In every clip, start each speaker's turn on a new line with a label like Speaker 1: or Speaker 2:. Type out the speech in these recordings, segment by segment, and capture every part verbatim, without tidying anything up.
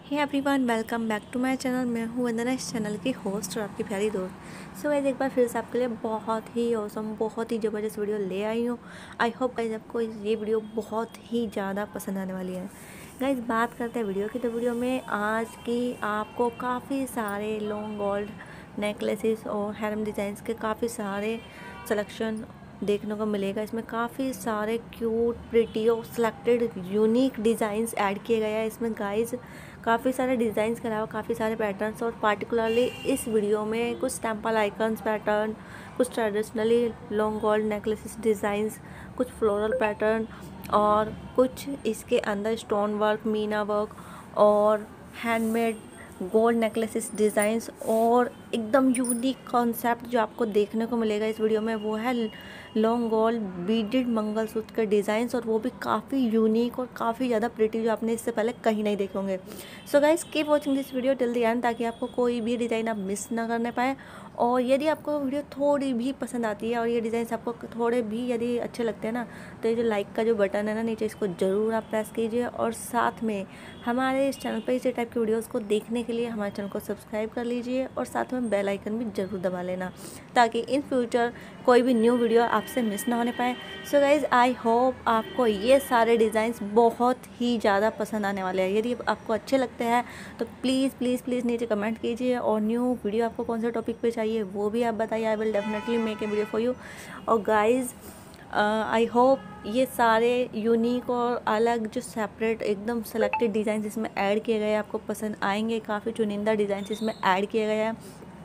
Speaker 1: Hey everyone, welcome back to my channel. मैं हूँ वंदना, इस चैनल की होस्ट और आपकी प्यारी दोस्त। सो गाइस, एक बार फिर से आपके लिए बहुत ही औसम बहुत ही ज़बरदस्त वीडियो ले आई हूँ। आई होप गाइस आपको ये वीडियो बहुत ही ज़्यादा पसंद आने वाली है। गाइस, बात करते हैं वीडियो की, तो वीडियो में आज की आपको काफ़ी सारे लॉन्ग गोल्ड नेकलेसेस और हैरम डिज़ाइंस के काफ़ी सारे सिलेक्शन देखने को मिलेगा। इसमें काफ़ी सारे क्यूट, प्रिटी और सिलेक्टेड यूनिक डिज़ाइंस ऐड किए गए हैं इसमें गाइस। काफ़ी सारे डिज़ाइंस के अलावा काफ़ी सारे पैटर्न्स, और पार्टिकुलरली इस वीडियो में कुछ टेम्पल आइकन्स पैटर्न, कुछ traditionally long gold necklaces designs, कुछ फ्लोरल पैटर्न, और कुछ इसके अंदर स्टोन वर्क, मीना वर्क और हैंडमेड गोल्ड नेकलेसेस डिज़ाइंस, और एकदम यूनिक कॉन्सेप्ट जो आपको देखने को मिलेगा इस वीडियो में वो है लॉन्ग गोल्ड बीडेड मंगलसूत्र के डिज़ाइंस, और वो भी काफ़ी यूनिक और काफ़ी ज़्यादा प्रिटी, जो आपने इससे पहले कहीं नहीं देखे होंगे। So guys, keep watching this video till the end, ताकि आपको कोई भी डिज़ाइन आप मिस ना करने पाए। और यदि आपको वीडियो थोड़ी भी पसंद आती है और ये डिज़ाइंस आपको थोड़े भी यदि अच्छे लगते हैं ना, तो ये जो लाइक का जो बटन है ना नीचे, इसको ज़रूर आप प्रेस कीजिए। और साथ में हमारे इस चैनल पर इसी टाइप की वीडियोज़ को देखने के लिए हमारे चैनल को सब्सक्राइब कर लीजिए, और साथ में बेल आइकन भी ज़रूर दबा लेना, ताकि इन फ्यूचर कोई भी न्यू वीडियो आपसे मिस ना होने पाए। सो गाइज़, आई होप आपको ये सारे डिज़ाइंस बहुत ही ज़्यादा पसंद आने वाले हैं। यदि आपको अच्छे लगते हैं तो प्लीज़ प्लीज़ प्लीज़ नीचे कमेंट कीजिए, और न्यू वीडियो आपको कौन से टॉपिक पे चाहिए वो भी आप बताइए। I will definitely make a video for you. और गाइज़, आई होप ये सारे यूनिक और अलग जो सेपरेट एकदम सेलेक्टेड डिज़ाइन इसमें ऐड किए गए हैं आपको पसंद आएंगे। काफ़ी चुनिंदा डिज़ाइन इसमें ऐड किए गए हैं।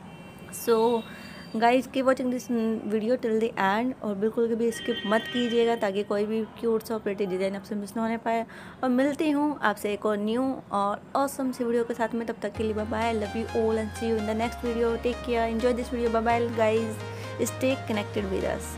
Speaker 1: So guys, keep watching this video till the end, और बिल्कुल भी स्किप मत कीजिएगा, ताकि कोई भी क्यूट सा प्रिटी डिज़ाइन आपसे मिस ना होने पाए। और मिलती हूँ आपसे एक और न्यू और ऑसम सी वीडियो के साथ में। तब तक के लिए bye bye, love you all and see you in the next video. Take care, enjoy this video, bye bye guys, stay connected with us.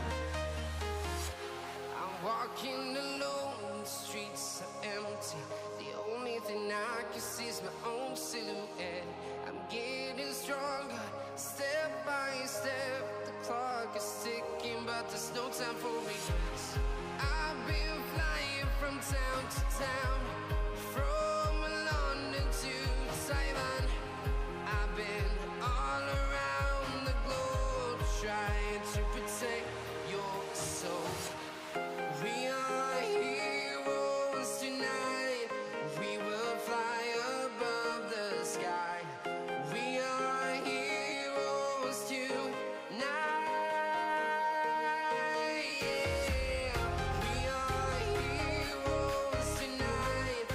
Speaker 2: Walking alone, the streets are empty. The only thing I can see is my own silhouette. I'm getting stronger, step by step. The clock is ticking, but there's no time for regrets. I've been flying from town to town, from London to Taiwan. I've been all around the globe, trying to protect your soul. We are heroes tonight. We will fly above the sky. We are heroes tonight. Yeah. We are heroes tonight.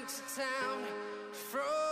Speaker 2: to town from